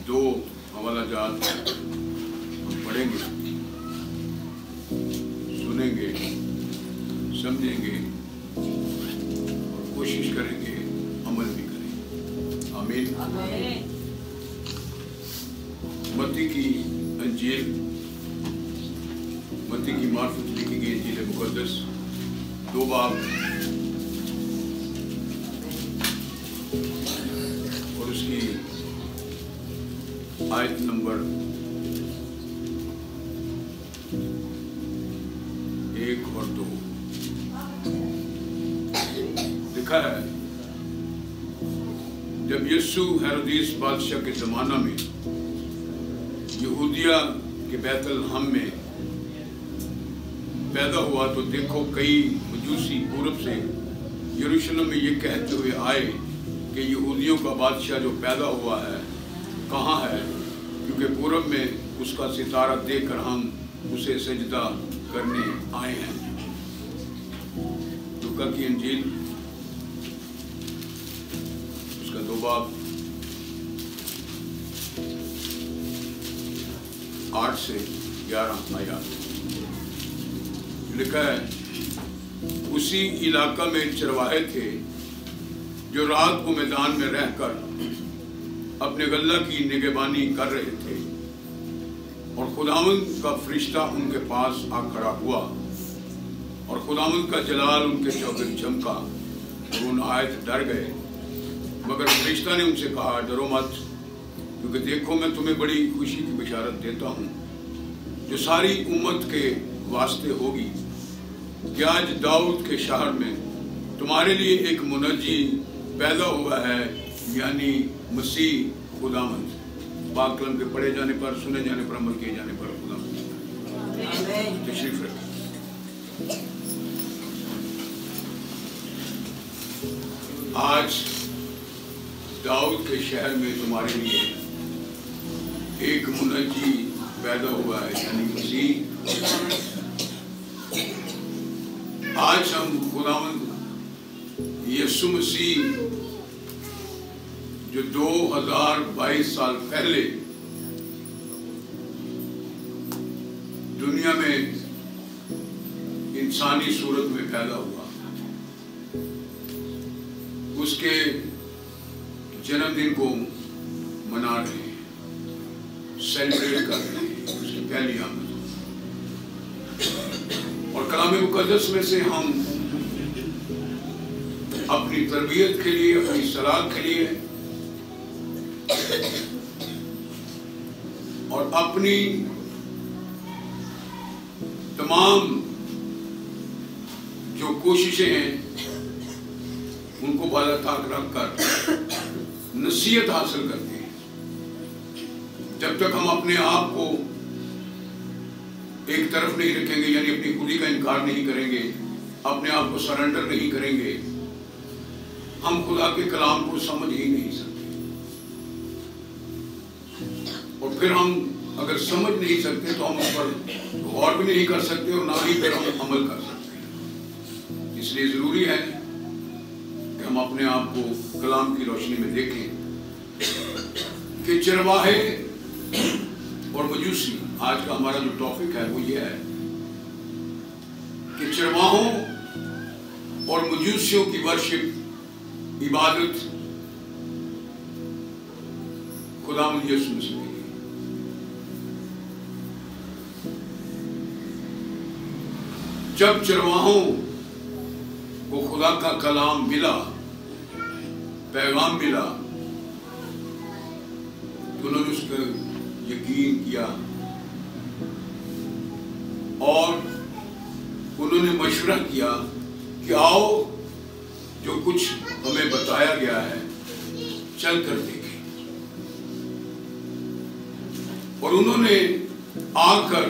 दो हवाला जात हम पढ़ेंगे, सुनेंगे, समझेंगे और कोशिश करेंगे अमल भी करेंगे। आमीन। मत्ती की अंजील, मत्ती की मार्फत लिखी गई अंजील मुक़द्दस 2 बाब और उसकी आयत नंबर 1 और 2 लिखा है, जब यीशु हेरोदेस बादशाह के ज़माना में यहूदिया के बैतलहम में पैदा हुआ तो देखो कई मजूसी पूरब से यरूशलेम में ये कहते हुए आए कि यहूदियों का बादशाह जो पैदा हुआ है कहाँ है, क्योंकि पूरब में उसका सितारा देखकर हम उसे सजदा करने आए हैं। लूका की अंजील उसका 2 बाब 8 से 11 आयत लिखा है, उसी इलाका में चरवाहे थे जो रात को मैदान में रहकर अपने गल्ला की निगहबानी कर रहे थे और खुदावंद का फरिश्ता उनके पास आ खड़ा हुआ और खुदावंद का जलाल उनके चौगिर्द चमका और उन आयत डर गए, मगर फरिश्ता ने उनसे कहा, डरो मत, क्योंकि देखो मैं तुम्हें बड़ी खुशी की बिशारत देता हूँ जो सारी उम्मत के वास्ते होगी कि आज दाऊद के शहर में तुम्हारे लिए एक मुनज्जी पैदा हुआ है, यानी मसीह खुदावंद। पाक कलम के पढ़े जाने पर, सुने जाने पर, अमल किए जाने पर खुदावंद तशरीफ रखें। आज दाऊद के शहर में तुम्हारे लिए एक मुनज्जी पैदा हुआ है, यानी मसीह। आज हम खुदावंद यीशु मसीह जो 2022 साल पहले दुनिया में इंसानी सूरत में पैदा हुआ, उसके जन्मदिन को मना रहे हैं, सेलिब्रेट कर रहे हैं, उसकी पहली आमद। और कलाम मुक़द्दस में से हम अपनी तरबियत के लिए, अपनी सलाह के लिए और अपनी तमाम जो कोशिशें हैं उनको बाला ताक रख कर नसीहत हासिल करते हैं। जब तक हम अपने आप को एक तरफ नहीं रखेंगे, यानी अपनी खुदी का इनकार नहीं करेंगे, अपने आप को सरेंडर नहीं करेंगे, हम खुदा के कलाम को समझ ही नहीं सकते। और फिर हम अगर समझ नहीं सकते तो हम उस पर गौर भी नहीं कर सकते और ना ही फिर हम अमल कर सकते हैं। इसलिए जरूरी है कि हम अपने आप को कलाम की रोशनी में देखें कि चरवाहे और मजूसी, आज का हमारा जो टॉपिक है वो ये है कि चरवाहों और मजूसियों की वर्शिप, इबादत खुदावंद यीशु मसीह के लिए। जब चरवाहों को खुदा का कलाम मिला, पैगाम मिला, तो उन्होंने उस पर यकीन किया और उन्होंने मशवरा किया कि आओ जो कुछ हमें बताया गया है चल कर देखें। और उन्होंने आकर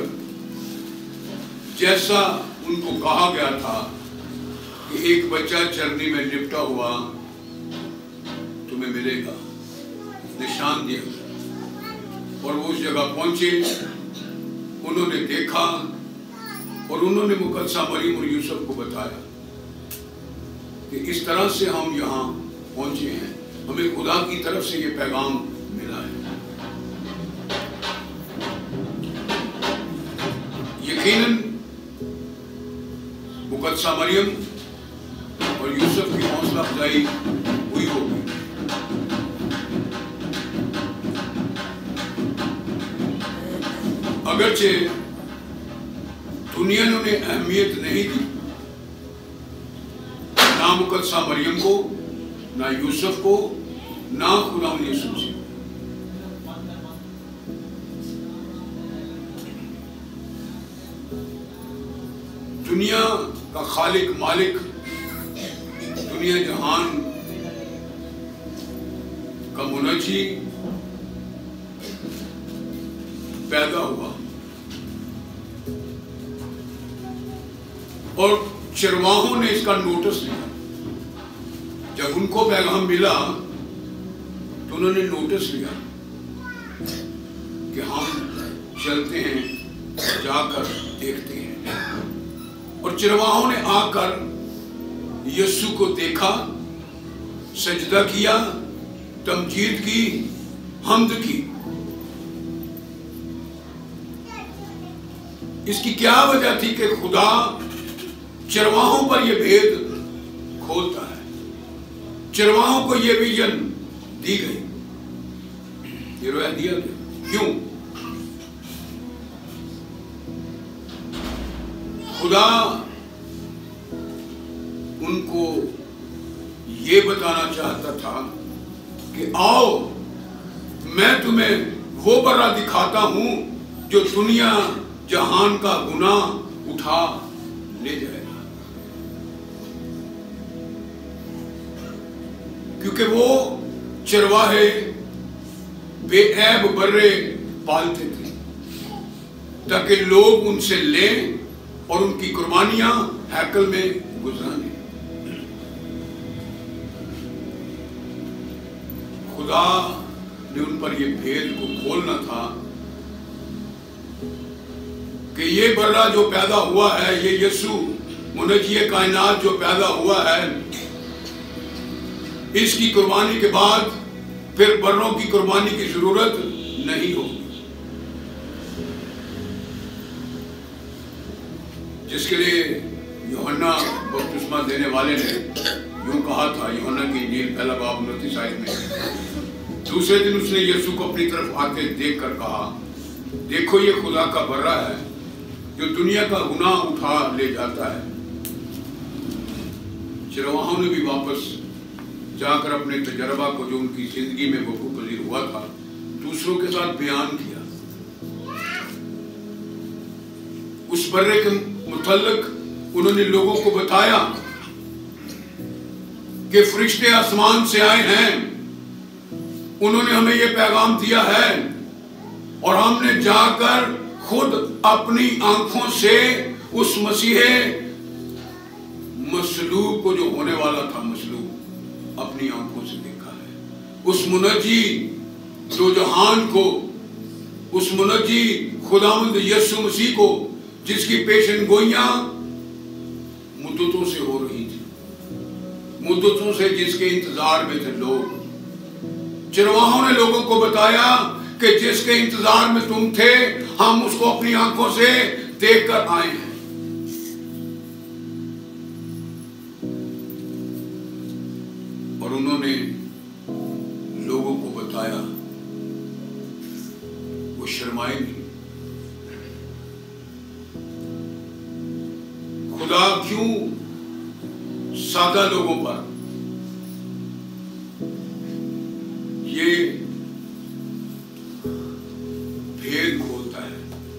जैसा उनको कहा गया था कि एक बच्चा चरनी में लिपटा हुआ तुम्हें मिलेगा, निशान दिया और वो उस जगह पहुंचे, उन्होंने देखा और उन्होंने मुकद्दसा मरियम और यूसुफ को बताया कि इस तरह से हम यहाँ पहुंचे हैं, हमें खुदा की तरफ से ये पैगाम मिला है। یقیناً مقدسہ مریم اور یوسف کی حوصلہ افزائی ہوئی ہوگی. اگرچہ دنیا نے انہیں اہمیت نہیں دی، نہ مقدسہ مریم کو، نہ یوسف کو، نہ خداوند یسوع مسیح کو. دنیا کا خالق مالک، دنیا جہان کا منجی پیدا ہوا اور چرواہوں نے اس کا نوٹس لیا. جب ان کو پیغام ملا تو انہوں نے نوٹس لیا کہ ہم چلتے ہیں، جا کر دیکھتے ہیں. اور چرواہوں نے آ کر یسوع کو دیکھا، سجدہ کیا، تمجید کی، حمد کی. اس کی کیا وجہ تھی کہ خدا چرواہوں پر یہ بھید کھولتا ہے، چرواہوں کو یہ ویژن دی گئی، یہ رویا دیا گیا. کیوں؟ خدا ان کو یہ بتانا چاہتا تھا کہ آؤ میں تمہیں وہ برا دکھاتا ہوں جو دنیا جہان کا گناہ اٹھا لے جائے گا. کیونکہ وہ چرواہے بے عیب برے پالتے تھے تاکہ لوگ ان سے لیں اور ان کی قربانیاں ہیکل میں گزرانے. خدا نے ان پر یہ بھید کو کھولنا تھا کہ یہ برا جو پیدا ہوا ہے، یہ یسوع منجی کائنات جو پیدا ہوا ہے، اس کی قربانی کے بعد پھر بروں کی قربانی کی ضرورت نہیں ہوگی. جس کے لیے یوحنا بپتسمہ دینے والے نے یوں کہا تھا، یوحنا کی انجیل پہلا باب 29 آیت میں، دوسرے دن اس نے یسوع کو اپنی طرف آتے دیکھ کر کہا، دیکھو یہ خدا کا برا ہے جو دنیا کا گناہ اٹھا لے جاتا ہے. چرواہوں نے بھی واپس جا کر اپنے تجربہ کو جو ان کی زندگی میں وقوع پذیر ہوا تھا دوسروں کے ساتھ بیان کیا. اس برے کے متعلق انہوں نے لوگوں کو بتایا کہ فرشتے آسمان سے آئے ہیں، انہوں نے ہمیں یہ پیغام دیا ہے اور ہم نے جا کر خود اپنی آنکھوں سے اس مسیح مصلوب کو جو ہونے والا تھا، مصلوب اپنی آنکھوں سے دیکھا ہے. اس منجی دو جہان کو، اس منجی خداوند یسوع مسیح کو جس کی پیشن گوئیاں مدتوں سے ہو رہی تھی، مدتوں سے جس کے انتظار میں تھے لوگ. چرواہوں نے لوگوں کو بتایا کہ جس کے انتظار میں تم تھے ہم اس کو اپنی آنکھوں سے دیکھ کر آئے ہیں. اور انہوں نے لوگوں کو بتایا، وہ شرمائے نہیں. خدا کیوں سادہ لوگوں پر یہ بھید کھولتا ہے؟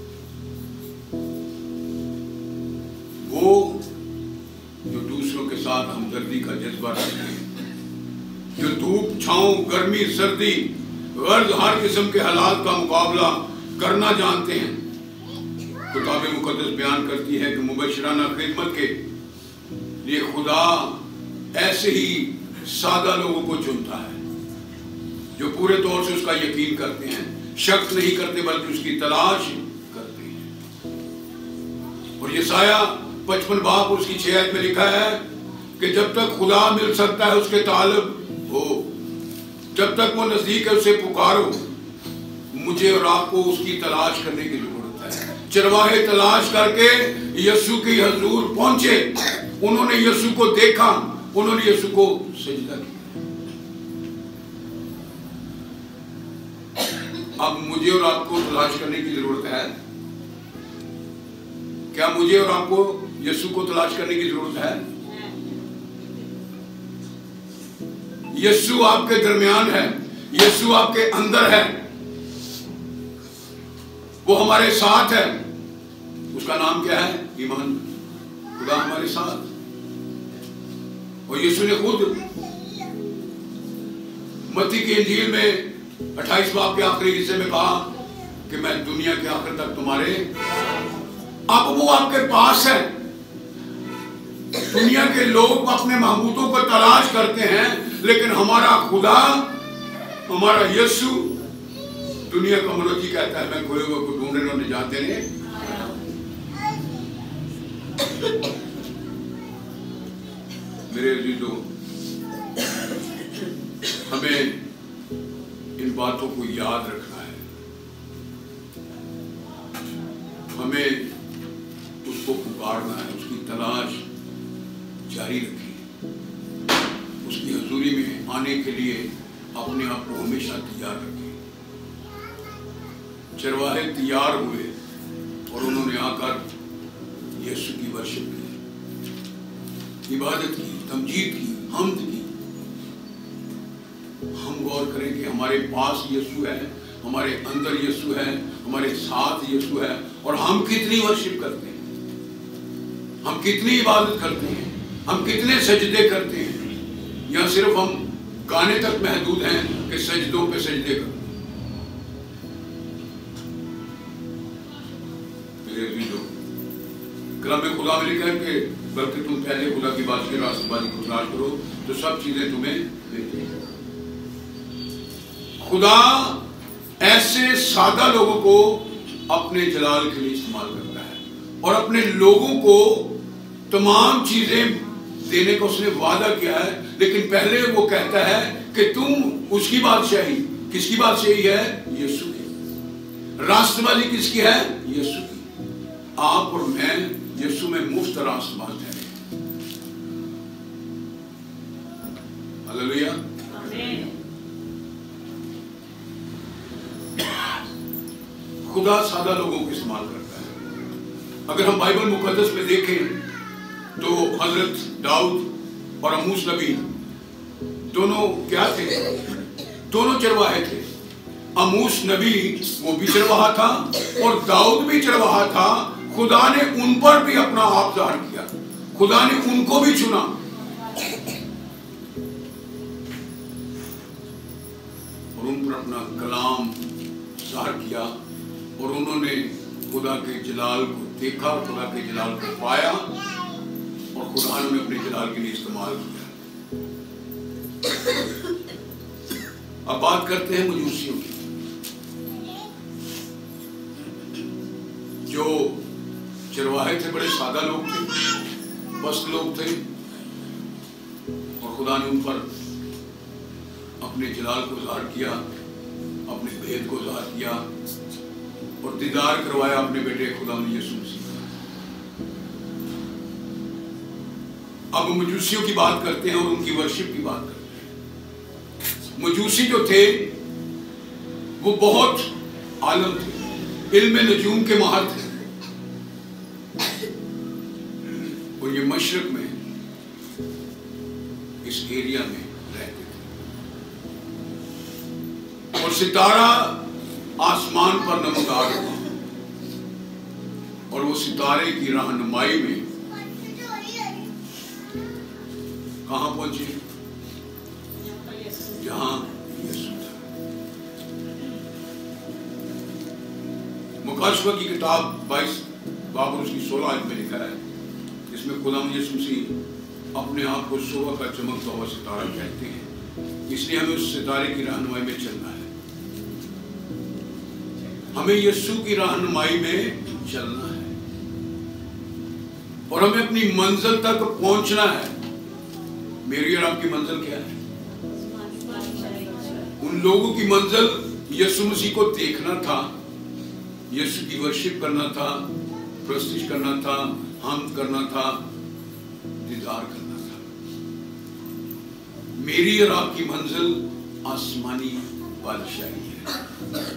وہ جو دوسروں کے ساتھ ہمدردی کا جذبہ رکھتے ہیں، جو دھوپ چھاؤں گرمی سردی غرض ہر قسم کے حالات کا مقابلہ کرنا جانتے ہیں. کتاب مقدس بیان کرتی ہے کہ مبشرانہ خدمت کے لیے خدا ایسے ہی سادہ لوگوں کو چنتا ہے جو پورے طور سے اس کا یقین کرتے ہیں، شک نہیں کرتے بلکہ اس کی تلاش کرتے ہیں. اور یسایہ 55 باب اس کی 6 آیت میں لکھا ہے کہ جب تک خدا مل سکتا ہے اس کے طالب ہو، جب تک وہ نزدیک ہے اسے پکارو. مجھے اور آپ کو اس کی تلاش کرنے کی ضرورت ہے. चरवाहे तलाश करके यीशु के हजूर पहुंचे, उन्होंने यीशु को देखा, उन्होंने यीशु को सजदा किया। अब मुझे और आपको तलाश करने की जरूरत है? क्या मुझे और आपको यीशु को तलाश करने की जरूरत है? यीशु आपके दरमियान है, यीशु आपके अंदर है, वो हमारे साथ है। उसका नाम क्या है? ईमान। खुदा हमारे साथ। और यीशु ने खुद मत्ती की इंजील में 28 बाब के आखिरी हिस्से में कहा कि मैं दुनिया के आखिर तक तुम्हारे। अब वो आपके पास है। दुनिया के लोग अपने महबूबों को तलाश करते हैं, लेकिन हमारा खुदा, हमारा यीशु दुनिया का मनोजी कहता है मैं खोए हुए को ढूंढने और निजात देने। मेरे अजीजों, हमें इन बातों को याद रखना है, हमें उसको पुकारना है, उसकी तलाश जारी रखिए, उसकी हजूरी में आने के लिए अपने आप को हमेशा तैयार रखिए। चरवाहे तैयार हुए और उन्होंने आकर यीशु की वर्शिप की, इबादत की, तमजीद की, हम्द की। हम गौर करें कि हमारे पास यीशु है, हमारे अंदर यीशु है, हमारे साथ यीशु है, और हम कितनी वर्शिप करते हैं, हम कितनी इबादत करते हैं, हम कितने सजदे करते हैं। या सिर्फ हम गाने तक महदूद हैं कि सजदों पे सजदे करो। कलाम में खुदा में लिखा है कि बल्कि तुम पहले खुदा की बात की रास्तबाजी को तलाश करो तो सब चीजें तुम्हें मिलेंगी। खुदा ऐसे सादा लोगों को अपने जलाल के लिए इस्तेमाल करता है और अपने लोगों को तमाम चीजें देने का उसने वादा किया है, लेकिन पहले वो कहता है कि तुम उसकी बादशाही, किसकी बादशाही है? यीशु की। रास्तबाजी किसकी है? यीशु की। आप और मैं यीशु में मुफ्त रास्तबाज हैं। हालेलुया। खुदा सादा लोगों को इस्तेमाल करता है। अगर हम बाइबल मुकद्दस में देखें तो हजरत दाऊद और अमूस नबी दोनों क्या थे? दोनों चरवाहे थे। अमूस नबी वो भी चरवाहा था और दाऊद भी चरवाहा था। खुदा ने उन पर भी अपना आप जाहिर किया, खुदा ने उनको भी चुना। और उन पर अपना कलाम जाहिर किया और उन्होंने खुदा के जलाल को देखा, खुदा के जलाल को पाया और खुदा ने अपने जलाल के लिए इस्तेमाल किया। अब बात करते हैं मजूसियों की, जो चरवाहे थे, बड़े सादा लोग थे, पस्त लोग थे, और खुदा ने उन पर अपने जलाल को ज़ाहिर किया, अपने भेद को ज़ाहिर किया और दीदार करवाया अपने बेटे खुदा यीशु मसीह का। अब मजूसियों की बात करते हैं और उनकी वर्शिप की बात करते हैं। मजूसी जो थे वो बहुत आलम थे, इल्म नजूम के माहिर थे, और ये मशरक में इस एरिया में रहते थे और सितारा आसमान पर नमदार हुआ और वो सितारे की रहनुमाई में कहां पहुंचे? जहां यीशु था। मुकाशवा की किताब 22 बाब और उसकी 16 आयत में लिखा है, इसमें खुदा यीशु मसीह अपने आप को सुबह का चमकता हुआ सितारा कहते हैं। इसलिए हमें उस सितारे की रहनुमाई में चलना है, हमें यीशु की रहनुमाई में चलना है और हमें अपनी मंजिल तक पहुंचना है। मेरी और आपकी मंजिल क्या है? उन लोगों की मंजिल यीशु मसीह को देखना था यीशु की वर्शिप करना था, प्रस्तुत करना था, हमद करना था, दीदार करना था। मेरी और आपकी मंजिल आसमानी बादशाही है।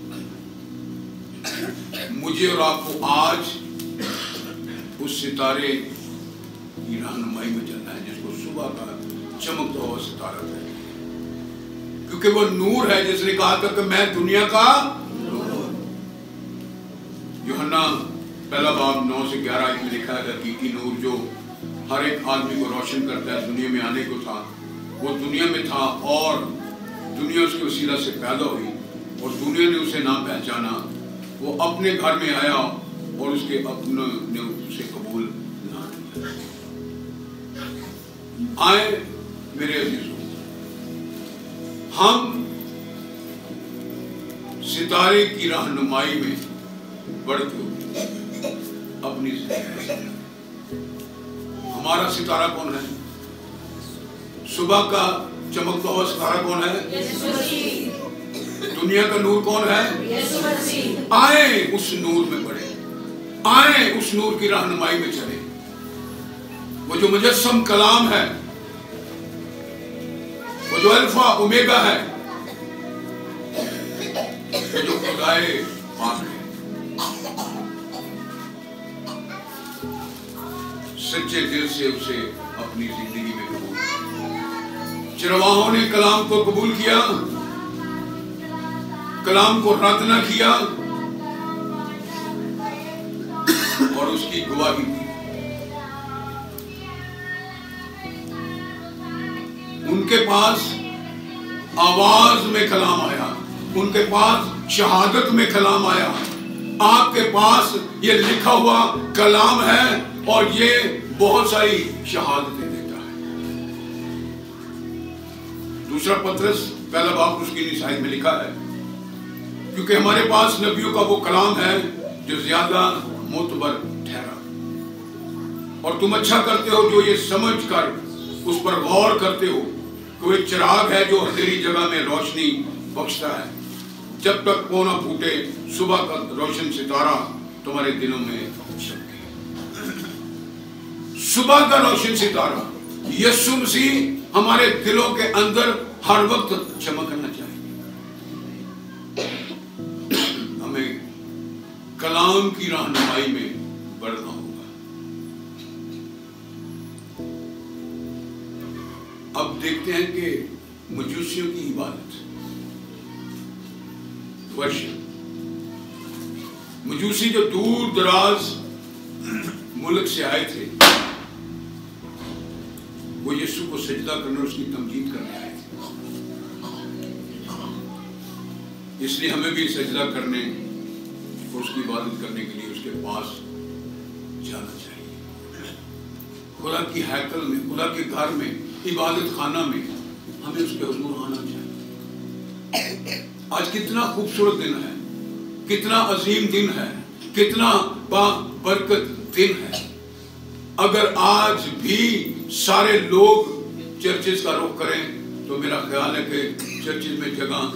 मुझे और आपको आज उस सितारे की रहनुमाई में चलना है जिसको सुबह का चमकता हुआ सितारा कहते हैं, क्योंकि वो नूर है जिसने कहा था कि मैं दुनिया का नूर। यूहन्ना पहला बाब 9 से 11 में लिखा है, हकीकी नूर जो हर एक आदमी को रोशन करता है, दुनिया में आने को था, वो दुनिया में था और दुनिया उसके वसीला से पैदा हुई और दुनिया ने उसे ना पहचाना। वो अपने घर में आया और उसके अपने ने उसे कबूल ना किया। आए मेरे अजीजों, हम सितारे की रहनुमाई में बढ़ते हुए अपनी जिंदगी, हमारा सितारा कौन है? सुबह का चमकता हुआ सितारा कौन है? दुनिया का नूर कौन है? आए उस नूर में बढ़े, आए उस नूर की रहनुमाई में चले। वो जो मुजस्सम कलाम है, वो जो अल्फा ओमेगा है, वो जो खुदाए पाक है, सच्चे दिल से उसे अपनी जिंदगी में कबूल किया। चरवाहों ने कलाम को कबूल किया, कलाम को रद्द न किया और उसकी गवाही दी। उनके पास आवाज में कलाम आया, उनके पास शहादत में कलाम आया। आपके पास ये लिखा हुआ कलाम है और ये बहुत सारी शहादतें देता है। दूसरा पत्रस पहला बाब उसकी निशानी में लिखा है, क्योंकि हमारे पास नबियों का वो कलाम है जो ज्यादा मोतबर ठहरा। और तुम अच्छा करते हो जो ये समझ कर उस पर गौर करते हो कि वो एक चिराग है जो अंधेरी जगह में रोशनी बख्शता है, जब तक वो ना फूटे सुबह का रोशन सितारा तुम्हारे दिलों में चमके। सुबह का रोशन सितारा यीशु मसीह हमारे दिलों के अंदर हर वक्त चमकना चाहिए। हमें कलाम की रहनुमाई में बढ़ना होगा। अब देखते हैं कि मजूसियों की इबादत, वर्शिप, मजूसी जो दूर दराज मुल्क से आए थे, वो यीशु को सजदा करने और उसकी तमजीद करने आए थे। इसलिए हमें भी सजदा करने और उसकी इबादत करने के लिए उसके पास जाना चाहिए। खुदा की हैकल में, खुदा के घर में, इबादत खाना में हमें उसके हुजूर आना चाहिए। आज कितना खूबसूरत दिन है, कितना अजीम दिन है, कितना बाबरकत दिन है। अगर आज भी सारे लोग चर्चिस का रुख करें तो मेरा ख्याल है कि चर्चिस में जगह,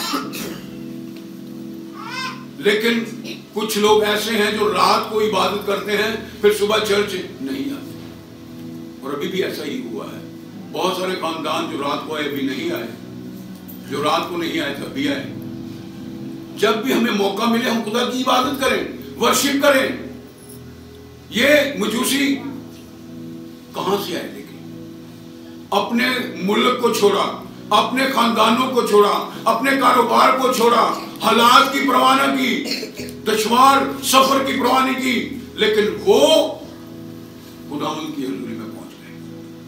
लेकिन कुछ लोग ऐसे हैं जो रात को इबादत करते हैं फिर सुबह चर्च नहीं आते। और अभी भी ऐसा ही हुआ है। बहुत सारे खानदान जो रात को आए अभी नहीं आए, जो रात को नहीं आए थे अभी आए। जब भी हमें मौका मिले हम खुदा की इबादत करें, वर्शिप करें। ये मजूसी कहां से आए? लेकिन अपने मुल्क को छोड़ा, अपने खानदानों को छोड़ा, अपने कारोबार को छोड़ा, हालात की परवाह न की, दुश्वार सफर की परवाह नहीं की, लेकिन वो खुदावंद की हजूरी में पहुंच गए।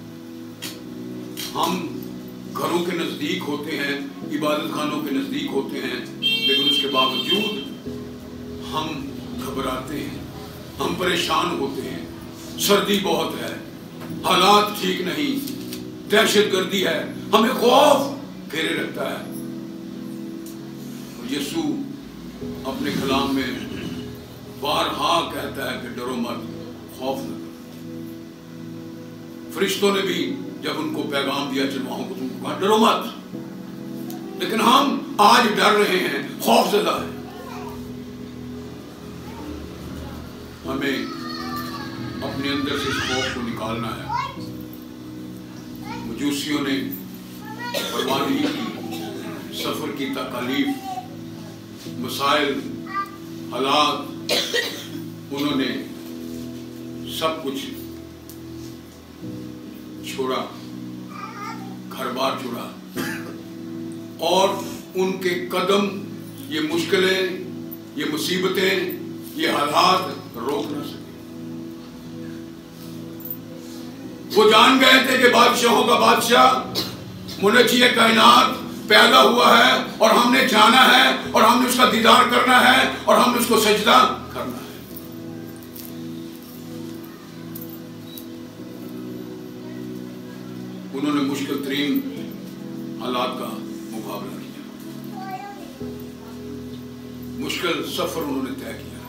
हम घरों के नजदीक होते हैं, इबादत खानों के नजदीक होते हैं, लेकिन उसके बावजूद हम घबराते हैं, हम परेशान होते हैं। सर्दी बहुत है, हालात ठीक नहीं, दहशतगर्दी है, हमें खौफ घेरे रखता है। यीशु अपने कलाम में बारहा कहता है कि डरो मत, खौफ न करो। फरिश्तों ने भी जब उनको पैगाम दिया चरवाहों को, तुमको कहा डरो मत, लेकिन हम आज डर रहे हैं, खौफजदा है। हमें अपने अंदर से इस खौफ को निकालना है। मजूसियों ने परवाह नहीं की, सफर की तकालीफ, मसाइल, हालात, उन्होंने सब कुछ छोड़ा, घर बार छोड़ा, और उनके कदम ये मुश्किलें, ये मुसीबतें, ये हालात रोक ना सके। वो जान गए थे कि बादशाहों का बादशाह मुनज्जी कायनात पैदा हुआ है और हमने जाना है और हमने उसका दीदार करना है और हमने उसको सजदा करना है। उन्होंने मुश्किल तरीन हालात का मुकाबला किया, मुश्किल सफर उन्होंने तय किया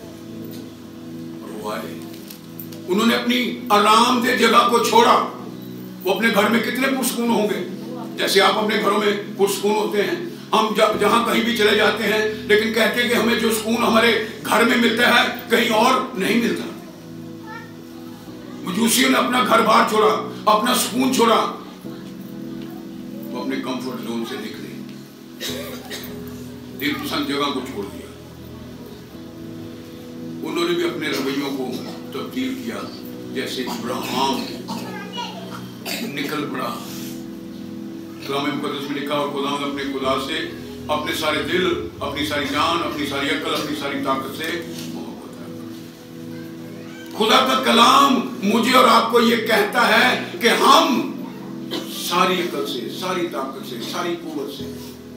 और वो आए। उन्होंने अपनी आरामदेह जगह को छोड़ा। वो अपने घर में कितने पुरसकून होंगे, जैसे आप अपने घरों में पुरसकून होते हैं। हम जहां कहीं भी चले जाते हैं, लेकिन कहते हैं कि हमें जो सुकून हमारे घर में मिलता है कहीं और नहीं मिलता। मजूसियों ने अपना घर बार छोड़ा, अपना सुकून छोड़ा, वो अपने कंफर्ट जोन से निकले, दिलपसंद जगह को छोड़ दिया। उन्होंने भी अपने रवैयों को तब्दील किया, जैसे इब्राहिम निकल पड़ा। कलाम मुकद्दस में लिखा, और खुदा ने अपने खुदा से अपने सारे दिल, अपनी सारी जान, अपनी सारी अक्ल, अपनी सारी ताकत से मोहब्बत है। खुदा का कलाम मुझे और आपको ये कहता है कि हम सारी अक्ल से, सारी ताकत से, सारी कुव्वत से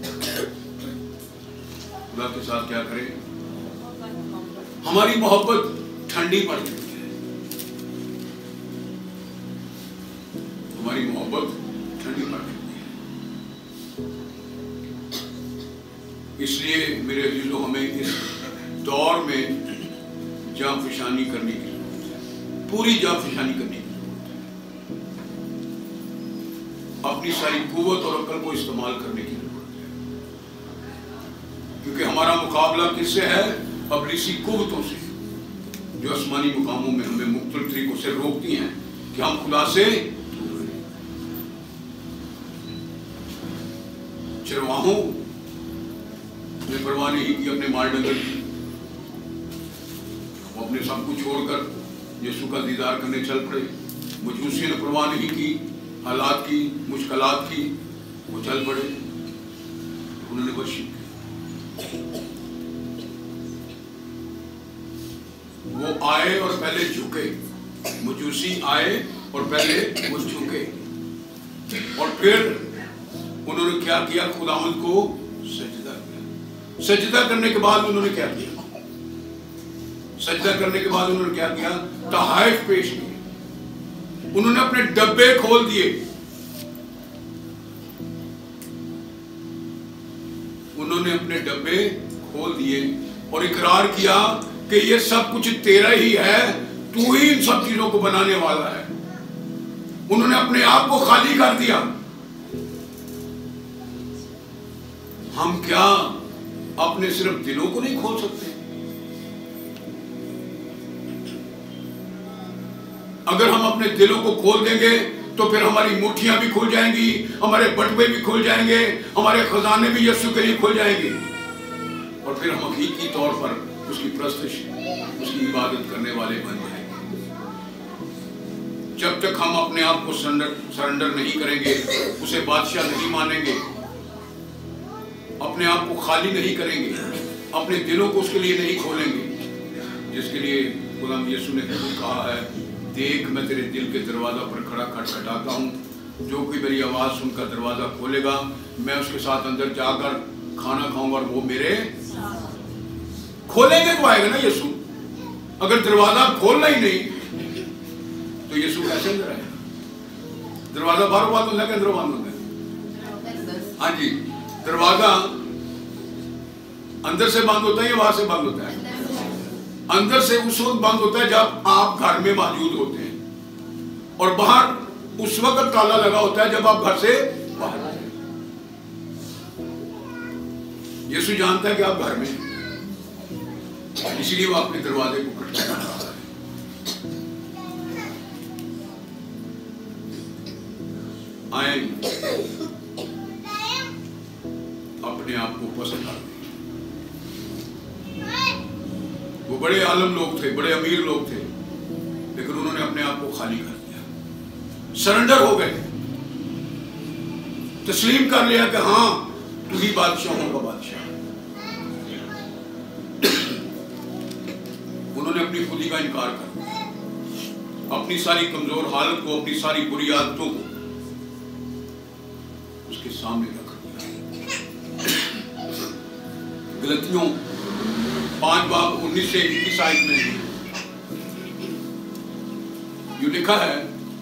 खुदा के साथ क्या करें। हमारी मोहब्बत ठंडी पड़ चुकी है, हमारी मोहब्बत ठंडी पड़ चुकी है। इसलिए मेरे अजीजों, हमें इस दौर में जांफशानी करने की जरूरत है, पूरी जांफशानी करने की जरूरत है। अपनी सारी कुव्वत और अक्ल को इस्तेमाल करने की जरूरत है, क्योंकि हमारा मुकाबला किससे है? अबलीसी कुव्वतों से, जो आसमानी मुकामों में हमें मुख्तलिफ तरीकों से रोकती हैं कि हम खुदा से दूर रहें। चरवाहों ने परवाह नहीं की अपने माल डंगर की, वो अपने सब कुछ छोड़कर यीशु का दीदार करने चल पड़े। मजूसियों ने परवाह नहीं की हालात की, मुश्किलात की, वो चल पड़े, उन्होंने वर्शिप की। वो आए और पहले झुके, मजूसी आए और पहले वो झुके, और फिर उन्होंने क्या किया? खुदावंद को सजदा किया। सजदा करने के बाद उन्होंने क्या किया? सजदा करने के बाद उन्होंने क्या किया? तहाइफ पेश किए। उन्होंने अपने डब्बे खोल दिए, उन्होंने अपने डब्बे खोल दिए और इकरार किया कि ये सब कुछ तेरा ही है, तू ही इन सब चीजों को बनाने वाला है। उन्होंने अपने आप को खाली कर दिया। हम क्या अपने सिर्फ दिलों को नहीं खोल सकते? अगर हम अपने दिलों को खोल देंगे तो फिर हमारी मुट्ठियां भी खुल जाएंगी, हमारे बटुए भी खुल जाएंगे, हमारे खजाने भी यीशु के लिए खुल जाएंगे, और फिर हम हकीकी तौर पर उसकी प्रस्तुति, उसकी इबादत करने वाले बन जाएंगे। जब तक हम अपने आप को सरेंडर नहीं करेंगे, उसे बादशाह नहीं मानेंगे, अपने आप को खाली नहीं करेंगे, अपने दिलों को उसके लिए नहीं खोलेंगे, जिसके लिए खुदा यीशु ने कहा है, देख मैं तेरे दिल के दरवाजा पर खड़ा खटखटाता हूँ, जो कोई मेरी आवाज़ सुनकर दरवाज़ा खोलेगा, मैं उसके साथ अंदर जाकर खाना खाऊंगा और वो मेरे खोलेंगे तो आएगा ना यीशु। अगर दरवाजा खोलना ही नहीं तो यीशु कैसे अंदर आएगा? दरवाजा बाहर बंद होता है, अंदर बंद होता है? हाँ जी, दरवाजा अंदर से बंद होता है या बाहर से बंद होता है? अंदर से उस वक्त बंद होता है जब आप घर में मौजूद होते हैं, और बाहर उस वक्त ताला लगा होता है जब आप घर से बाहर आते हैं। यीशु जानता है कि आप घर में हैं, इसलिए वो अपने दरवाजे को खटखटा रहा है। आए अपने आप को पसंद कर दें। वो बड़े आलम लोग थे, बड़े अमीर लोग थे, लेकिन उन्होंने अपने आप को खाली कर दिया, सरेंडर हो गए, तस्लीम कर लिया कि हाँ तू ही बादशाहों का बादशाह। उन्होंने अपनी खुदी का इनकार कर दिया, अपनी सारी कमजोर हालत को, अपनी सारी बुरी आदतों को उसके सामने रख दिया। गलतियों 5:19 से 21 आयत में जो लिखा है,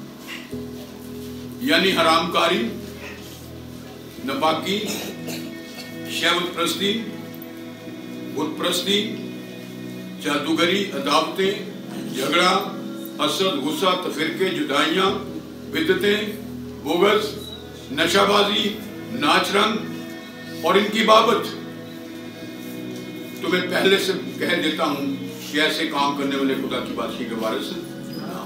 यानी हरामकारी, नापाकी, शैवत प्रस्ती, बुत प्रस्ती, जादूगरी, अदावतें, झगड़ा, हसद, गुस्सा, तफिरके, जुदाइयां, बिदतें, बोगस, नशाबाजी, नाच रंग और इनकी बाबत तो मैं पहले से कह देता हूं कि ऐसे काम करने वाले खुदा की बादशाही के वारिस ना।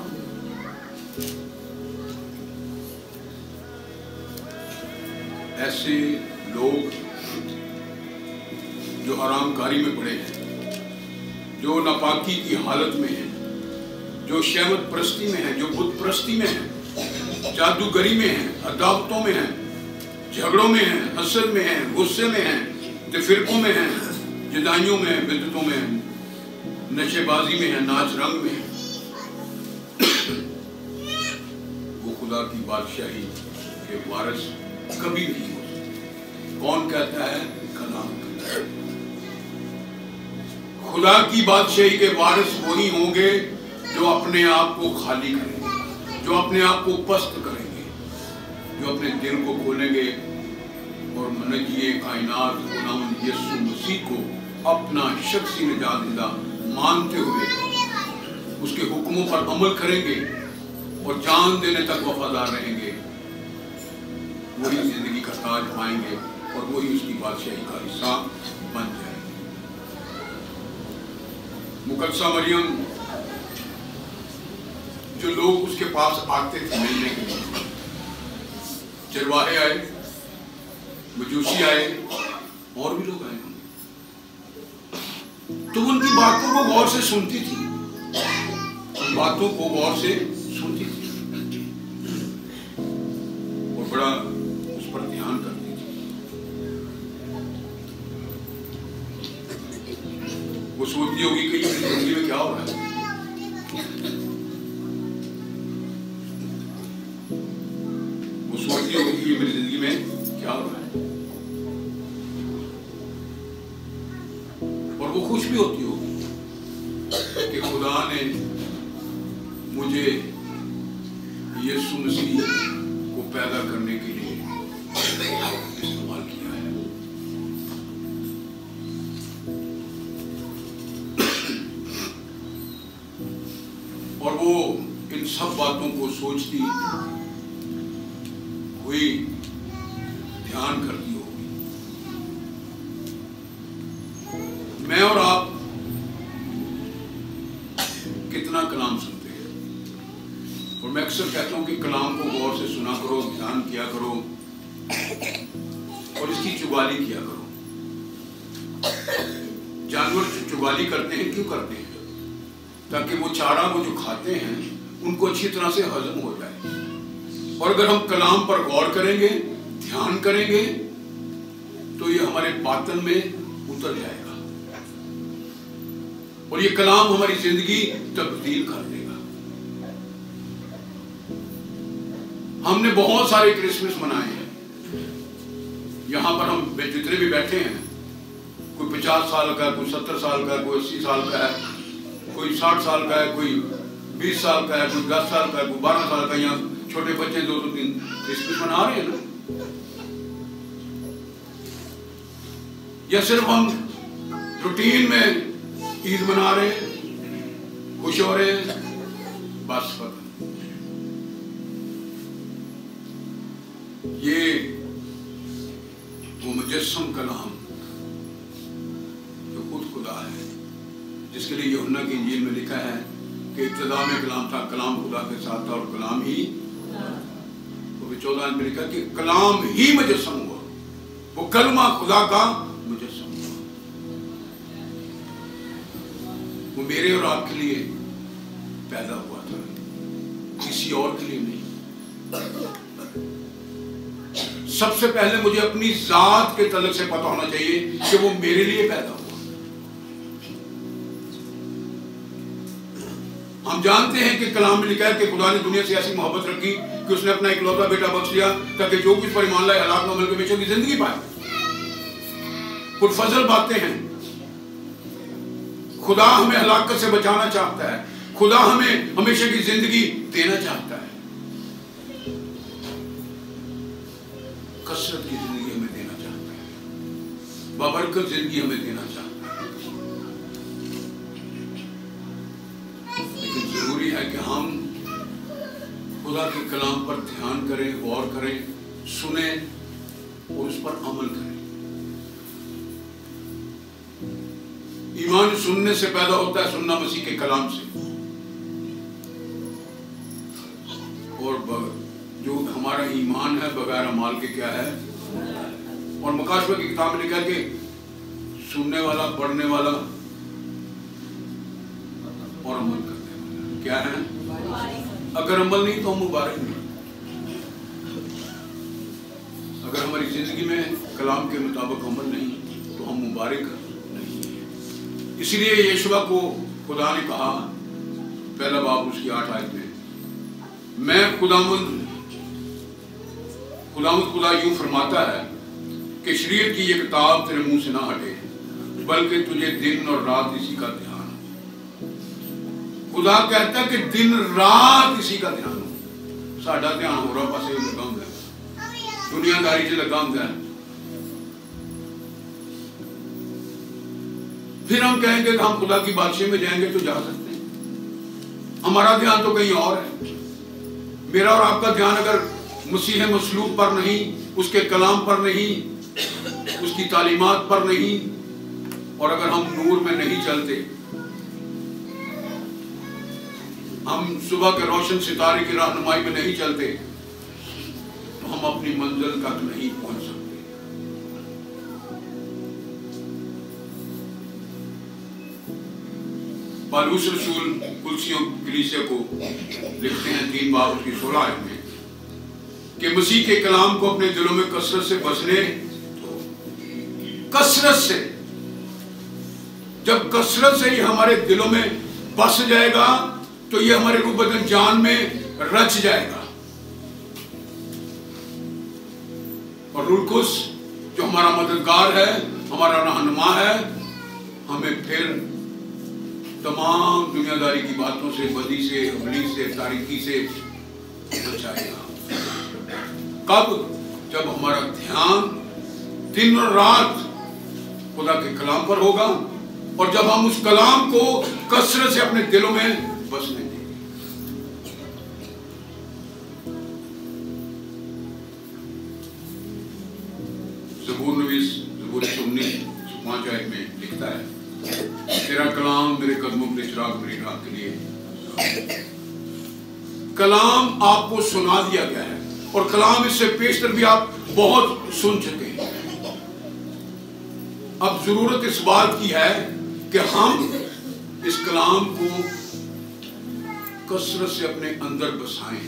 ऐसे लोग जो हरामकारी में पड़े हैं, जो नापाकी की हालत में हैं, जो शहवत प्रस्ती में हैं, जो बुत प्रस्ती में हैं, जादूगरी में हैं, अदावतों में हैं, झगड़ों में हैं, हसद में हैं, गुस्से में हैं, तफिरकों में हैं, जुदाइयों में हैं, बिदतों में हैं, नशेबाजी में हैं, नाच रंग में हैं, वो खुदा की बादशाही के वारिस कभी नहीं हो सकते। कौन कहता है? कलाम कहता है। खुदा की बादशाही के वारिस वही होंगे जो अपने आप को खाली करेंगे, जो अपने आप को पस्त करेंगे, जो अपने दिल को खोलेंगे और मनजिए कायनात खुदावंद यीशु मसीह को अपना शख्सी निजात मानते हुए उसके हुक्मों पर अमल करेंगे और जान देने तक वफादार रहेंगे। वही जिंदगी का ताज पाएंगे और वही उसकी बादशाही का हिस्सा बन जाएंगे। मुकद्दसा मरियम, जो लोग उसके पास आते थे मिलने के लिए, चरवाहे आए, मजूसी आए, और भी लोग आए, तो उनकी बातों को गौर से सुनती थी, उन बातों को गौर से सुनती थी और बड़ा उस पर ध्यान करती थी। वो सोचती होगी कि मेरी जिंदगी में क्या हो रहा है, वो सोचती होगी कि मेरी जिंदगी में क्या हो रहा है, और वो खुश भी होती होगी कि खुदा ने मुझे यीशु मसीह को पैदा करने के लिए इस्तेमाल किया है। और वो इन सब बातों को सोचती हुई ध्यान करती होगी। मैं और आप कितना कलाम सुनते हैं, और मैं अक्सर कहता हूं कि कलाम को गौर से सुना करो, ध्यान किया करो और इसकी चुगाली किया करो। जानवर चुगाली करते हैं, क्यों करते हैं? ताकि वो चारा वो जो खाते हैं उनको अच्छी तरह से हजम हो जाए। और अगर हम कलाम पर गौर करेंगे, ध्यान करेंगे, तो ये हमारे बातन में उतर जाएगा और ये कलाम हमारी जिंदगी तब्दील कर देगा। हमने बहुत सारे क्रिसमस मनाए हैं। यहां पर हम जितने भी बैठे हैं, कोई 50 साल का, कोई 70 साल का, कोई 80 साल का है, कोई 60 साल का है, कोई 20 साल का है, कोई 10 साल का है, कोई 12 साल का। यहाँ छोटे बच्चे 2-3 क्रिसमस मना रहे हैं ना। या सिर्फ हम रूटीन में ईद मना रहे हैं, खुश हो रहे हैं, बस पता। ये वो मुजस्सम कलाम जो खुद खुदा है, जिसके लिए यूहन्ना की इंजील में लिखा है कि کہ ابتدا میں کلام تھا، کلام خدا کے ساتھ تھا اور کلام ہی 14 میں لکھا کہ کلام ہی مجسم ہوا، وہ کلمہ خدا کا مجسم ہوا، وہ میرے اور آپ کے لیے پیدا ہوا تھا، کسی اور کے لیے نہیں۔ سب سے پہلے مجھے اپنی ذات کے تعلق سے پتہ ہونا چاہیے کہ وہ میرے لیے پیدا ہوا۔ ہم جانتے ہیں کہ کلام میں لکھا ہے کہ خدا نے دنیا سے ایسی محبت رکھی کہ اس نے اپنا اکلوتا بیٹا بخش دیا تاکہ جو کچھ پر ایمان لائے ہلاک نہ ہو بلکہ ہمیشہ کی زندگی پائے۔ پرفضل باتیں ہیں، خدا ہمیں ہلاکت سے بچانا چاہتا ہے، خدا ہمیں ہمیشہ کی زندگی دینا چاہتا ہے، کثرت کی زندگی ہمیں دینا چاہتا ہے، بابرکت زندگی ہمیں دینا چاہتا ہے۔ لیکن ضروری ہے کہ ہم خدا کے کلام پر دھیان کریں، غور کریں، سنیں اور اس پر عمل کریں۔ ایمان سننے سے پیدا ہوتا ہے، سننا مسیح کے کلام سے، اور جو ہمارا ایمان ہے بغیر اعمال کے کیا ہے؟ اور مکاشفہ کی کتاب میں لکھا کہ سننے والا، پڑھنے والا اور عمل کرنے والا کیا ہے؟ اگر عمل نہیں تو ہم مبارک نہیں۔ اگر ہماری زندگی میں کلام کے مطابق عمل نہیں تو ہم مبارک نہیں۔ اسی لیے یشوع کو خدا نے کہا پہلا باب اس کی 8 آیت میں، میں خداوند خدا یوں فرماتا ہے کہ شریعت کی یہ کتاب تیرے منہ سے نہ ہٹے بلکہ تجھے دن اور رات اسی کا دھیان ہو۔ خدا کہتا ہے کہ دن رات اسی کا دھیان ہو۔ ساڈا دھیان ہو رہا پاسے لگا ہوں گا، دنیا داری سے لگا ہوں گا، پھر ہم کہیں گے کہ ہم خدا کی بادشاہی میں جائیں گے تو جا سکتے ہیں، ہمارا دھیان تو کہیں اور ہے۔ میرا اور آپ کا دھیان اگر مسیح مصلوب پر نہیں، اس کے کلام پر نہیں، اس کی تعلیمات پر نہیں، اور اگر ہم نور میں نہیں چلتے، ہم صبح کے روشن ستارے کی رہنمائی میں نہیں چلتے تو ہم اپنی منزل تک نہیں پہنچ سکتے۔ پالوس رسول کلسیوں کلیسیا کو لکھتے ہیں 3 باب اس کی 16 آیت میں کہ مسیح کے کلام کو اپنے دلوں میں کثرت سے بسنے، کثرت سے، جب کثرت سے یہ ہمارے دلوں میں بس جائے گا تو یہ ہمارے روح بدن جان میں رچ جائے گا، اور روح القدس جو ہمارا مددگار ہے، ہمارا رہنما ہے، ہمیں پھر تمام دنیا داری کی باتوں سے، بدی سے، ابلیس سے، تاریکی سے بچائے گا۔ کب؟ جب ہمارا دھیان دن اور رات خدا کے کلام پر ہوگا، اور جب ہم اس کلام کو کثرت سے اپنے دلوں میں بسنے دیں گے۔ زبور نویس زبور 19:5 آیت میں لکھتا ہے، تیرا کلام میرے قدموں کے چراغ، میری راہ کے لیے۔ کلام آپ کو سنا دیا گیا ہے، اور کلام اس سے پیشتر بھی آپ بہت سن چکے ہیں۔ اب ضرورت اس بات کی ہے کہ ہم اس کلام کو کثرت سے اپنے اندر بسائیں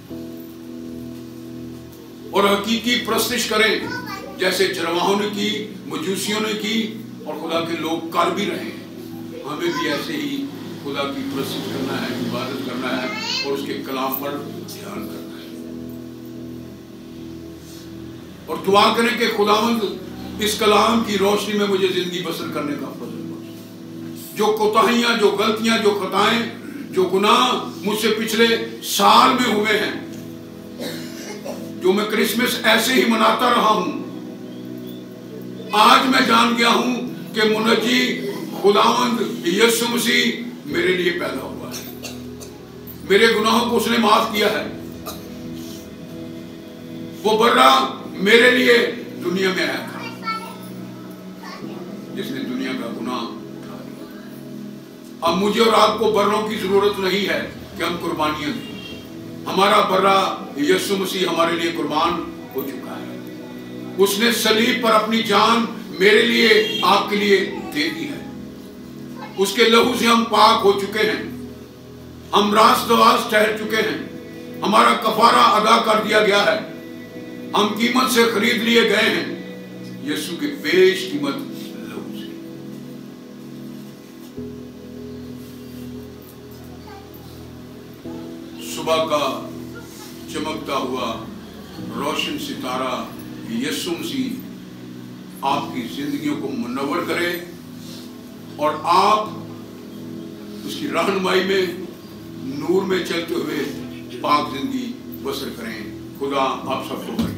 اور حقیقی پرستش کریں، جیسے چرواہوں نے کی، مجوسیوں نے کی، اور خدا کے لوگ کر بھی رہے ہیں۔ ہمیں بھی ایسے ہی خدا کی پرستش کرنا ہے، عبادت کرنا ہے، اور اس کے کلام پر دھیان کرنا ہے، اور دعا کریں کہ خداوند اس کلام کی روشنی میں مجھے زندگی بسر کرنے کا فضل بخش۔ جو کوتاہیاں، جو غلطیاں، جو خطائیں، جو گناہ مجھ سے پچھلے سال میں ہوئے ہیں، جو میں کرسمس ایسے ہی مناتا رہا ہوں، آج میں جان گیا ہوں کہ منجی خداوند یسوع مسیح میرے لیے پیدا ہوا ہے، میرے گناہوں کو اس نے معاف کیا ہے، وہ برا میرے لیے دنیا میں آیا تھا، جس نے دنیا کا گناہ اٹھا لیا۔ اب مجھے اور آپ کو بروں کی ضرورت نہیں ہے کہ ہم قربانیاں دیں. ہمارا برا یسوع مسیح ہمارے لیے قربان ہو چکا ہے. اس نے صلیب پر اپنی جان میرے لیے آپ کے لیے دے دی ہے. اس کے لہو سے ہم پاک ہو چکے ہیں. ہم راست دواز ٹھہر چکے ہیں. ہمارا کفارہ ادا کر دیا گیا ہے. ہم قیمت سے خرید لیے گئے ہیں یسوع کے بیش قیمت لہو سے. صبح کا چمکتا ہوا روشن ستارہ یسوع مسیح آپ کی زندگیوں کو منور کرے اور آپ اس کی رہنمائی میں نور میں چلتے ہوئے پاک زندگی بسر کریں. خدا آپ سب کو